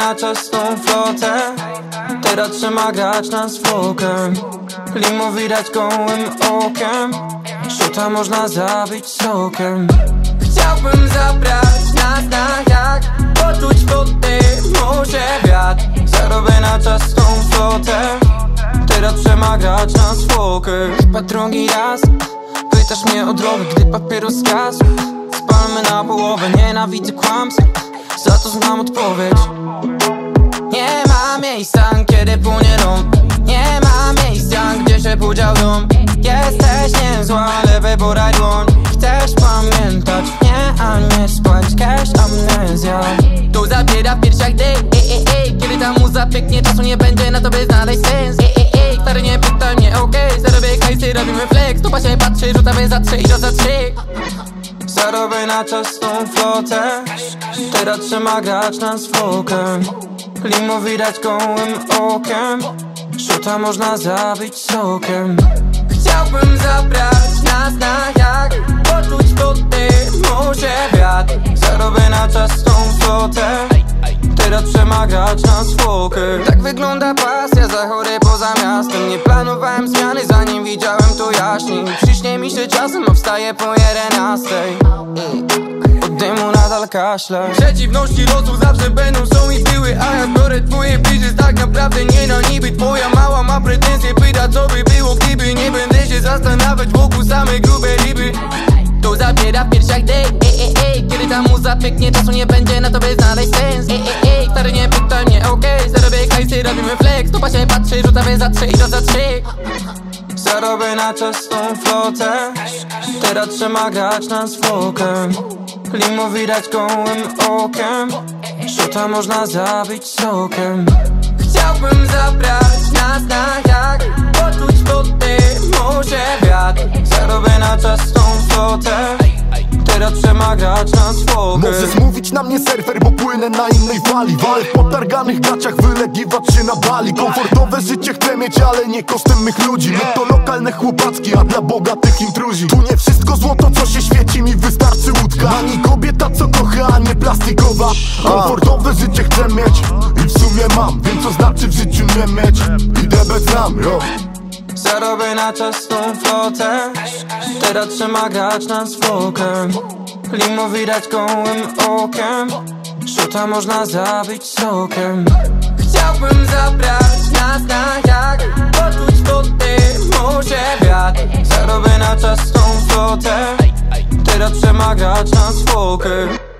na czystą flotę. Teraz trzyma grać na swokę. Limo widać gołym okiem. Szuta można zabić sokiem. Chciałbym zabrać nas na jak poczuć wody w morze wiatr. Zarobię na czystą flotę. Teraz trzyma grać na swokę. Chyba drugi raz pytasz mnie o drogę, gdy papieros zgasł. Spalmy na połowę, nienawidzę kłamstw. Za to znam odpowiedź. Nie ma miejsca, kiedy płynie rum. Nie ma miejsca, gdzie się podział dom. Jesteś niezła, ale wyboraj dłoń. Chcesz pamiętać mnie, a nie spać. Cash amnezja. To zabiera w piersiach dej. Kiedy ta muza pięknie, czasu nie będzie na to, by znaleźć sens. Stary, nie pytaj mnie, okej. Zarobię hajsy, robimy flex. Tupa się patrzy, rzucamy za 3 i za 3. Zarobię na czystą flotę. Teraz trzyma grać na swokę. Limo widać gołym okiem. Szuta można zabić sokiem. Chciałbym zabrać nas na jak poczuć wody w morze wiatr. Zarobię na czystą flotę. Teraz trzyma grać na swokę. Tak wygląda pasja, za chory poza miastem. Nie planowałem zmiany, zanim widziałem to jaśniej. Przyśnie mi się czasem, a wstaję po 11. Od dymu nadal kaszle. Przeciwności losu zawsze będą, są i były. A ja biorę twoje bliżej, tak naprawdę nie na niby. Twoja mała ma pretensje, pyta co by było gdyby. Nie będę się zastanawiać wokół same grube ryby. To zabiera w piersiach dej. Kiedy ta muza pięknie, czasu nie będzie na to, by znaleźć sens. Stary, nie pytaj mnie, okej. Zarobię hajsy, robimy flex. Tupa się patrzy, rzucamy za 3 i za 3. Zarobię na czystą flotę. Teraz trzyma grać na swokę. Limo widać gołym okiem. Szuta można zabić sokiem. Chciałbym zabrać nas na jak poczuć wody w morze wiatr. Zarobię na czystą flotę. Teraz trzyma grać na swokę. Możesz mówić na mnie surfer, bo płynę na innej fali. Walę po targanych gaciach, wylegiwać się na Bali. Komfortowe życie chcę mieć, ale nie kosztem mych ludzi. My to lokalne chłopacki, a dla bogatych intruzi. Tu nie wszystko złoto, co się świeci, mi wystarczy łódka. Ani kobieta, co kocha, a nie plastikowa. Komfortowe życie chcę mieć i w sumie mam. Wiem, co znaczy w życiu nie mieć. Idę bez ram, yo. Zarobię na czystą flotę. Teraz trzyma grać na swokę. Limo widać gołym okiem. Szuta można zabić sokiem. Chciałbym zabrać nas na jak poczuć wody w morze wiatr. Zarobię na czystą flotę. Teraz trzyma grać na swokę.